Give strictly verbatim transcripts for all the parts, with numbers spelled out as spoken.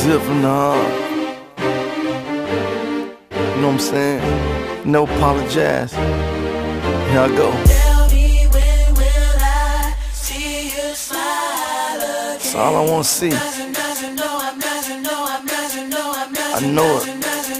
Zip from the heart. You know what I'm saying? No apologize. Here I go. Tell me when will I see you smile again? That's all I wanna see. I know it.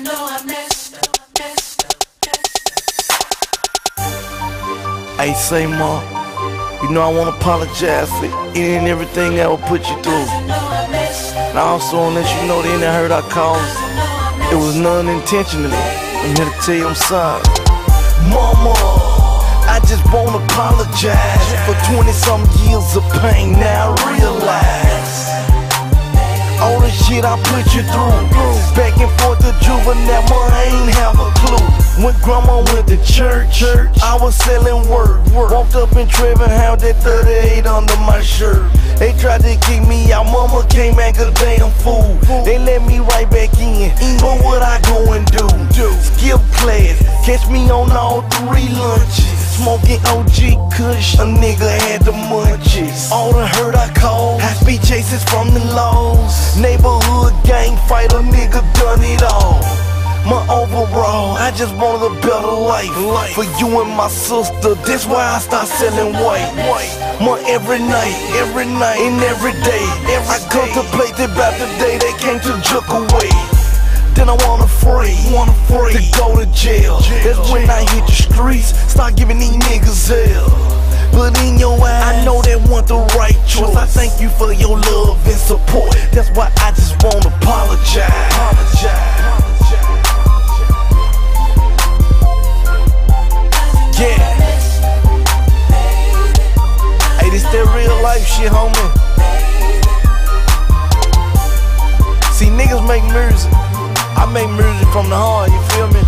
Hey, say ma, you know I wanna apologize for any and everything that will put you through. And I also wanna let you know that any hurt I caused, it was none intentionally. I'm here to tell you I'm sorry. Mama, I just wanna apologize for twenty some years of pain. Now I realize all the shit I put you through. Back and forth to juvenile, I ain't have a clue. When grandma went to church, I was selling work. Walked up in Trevor House, that thirty-eight under my shirt. They tried to kick me out, mama came back a damn fool. They let me right back in, but what I go and do? Skip class, catch me on all three lunches. Smoking O G Kush, a nigga had the munchies. All the hurt I caused, high speed chases from the laws. Neighborhood gang fight, a nigga done it all. My overall, I just wanted a better life for you and my sister, that's why I start selling white. My every night, every night, and every day, I contemplate about the day they came to jerk away. Then I want afraid, want afraid to go to jail. That's when I hit the streets, start giving these niggas hell. But in your eyes, I know they want the right choice. I thank you for your love and support. That's why I just wanna apologize. Yeah. Hey, this that real life shit, homie. See, niggas make music. I make music from the heart, you feel me?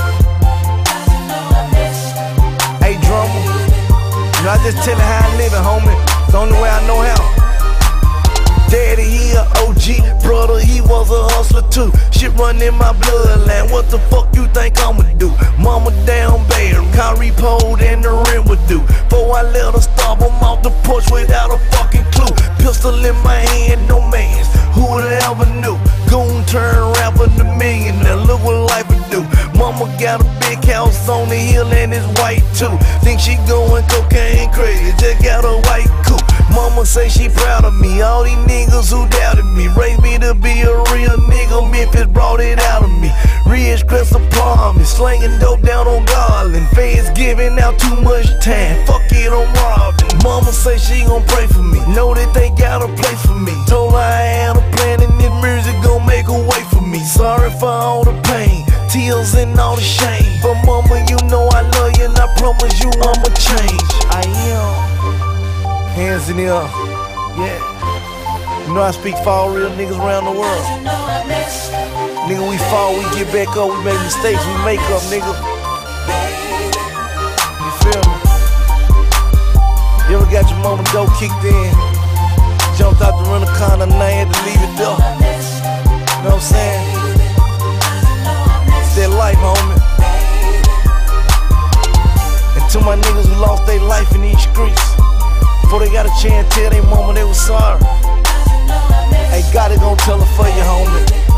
Hey, drummer, you know, I just tell you how I live it, homie. It's the only way I know how. Daddy, he a O G, brother, he was a hustler too. Shit run in my bloodline, what the fuck you think I'ma do? Mama down bad, car repoed and the rent would do. Before I let her stop him off the porch without a fucking clue. Pistol in my hand, no man's, who would ever knew? Goon turn rapper to millionaire, look what life would do. Mama got a big house on the hill and it's white too. Think she going cocaine crazy, just got a white coupe. Mama say she proud of me, all these niggas who doubted me raised me to be a real nigga, Memphis brought it out of me. Rich Chris apartment, slanging dope down on Garland. Feds giving out too much time, fuck it, I'm robbing. Mama say she gon' pray for me, know that they got a place for me. Told her I had a plan and this music gon' make a way for me. Sorry for all the pain, tears and all the shame. But mama, you know I love you and I promise you I'ma change. I am. Hands in the air, yeah. You know I speak for all real niggas around the world. Nigga, we fall, we get back up, we make mistakes, we make up, nigga. You feel me? You ever got your mama dope kicked in? Jumped out the rent-a-car and I had to leave it there. You know what I'm saying? It's that life, homie. And to my niggas who lost their life in these streets, before they got a chance to tell their mama they was sorry, hey, God is gonna tell her for you, homie.